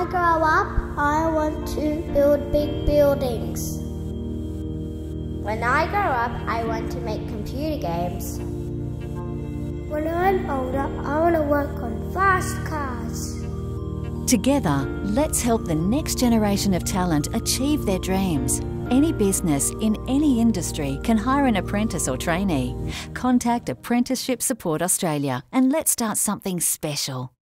grow up, I want to build big buildings. When I grow up, I want to make computer games. When I'm older, I want to work on fast cars. Together, let's help the next generation of talent achieve their dreams. Any business in any industry can hire an apprentice or trainee. Contact Apprenticeship Support Australia and let's start something special.